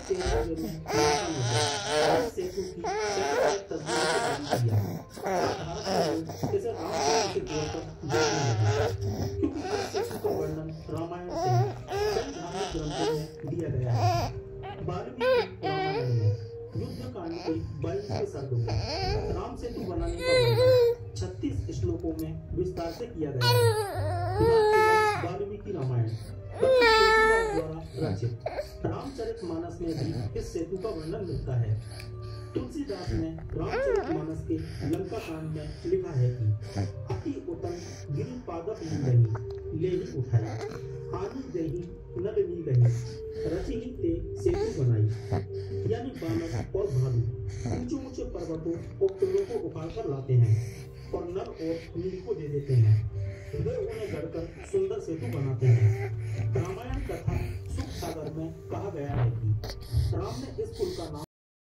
तेरह में सेतु की तस्वीर किया जैसे राम के तौर पर देखने लगे, क्योंकि इस सेतु का वर्णन रामायण से कई धार्मिक ग्रंथों में दिया गया है। 12वीं रामायण में युद्ध कांड के 22वें सर्ग में राम सेतु बनाने का वर्णन 36 श्लोकों में विस्तार से किया गया है। 12वीं की रामायण द्वारा रचित रामचरितमानस में भी इस सेतु का वर्णन मिलता है। तुलसीदास ने रामचरितमानस के लंका कांड में लिखा है कि अति उत्तम गिरि पादप ली ले ही उठाई, आनी दही नल नी लही, रची ही ते सेतु बनाई। यानी बानर और भालू ऊंचे ऊंचे पर्वतों और पेड़ों को उखाड़ कर लाते हैं और नल और नील को दे देते हैं। वे उन्हें गढ़कर सुंदर सेतु बनाते हैं। रामायण कथा सुख सागर में कहा गया है कि राम ने इस पुल का नाम